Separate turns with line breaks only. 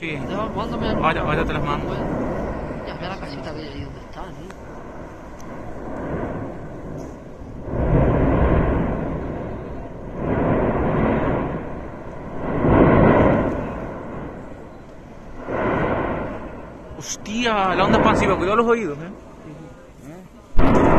Sí.
Mándame
Ahora te las mando.
Ya, ve a la casita de ahí donde está, ¿no?
Hostia, la onda expansiva, cuidado los oídos,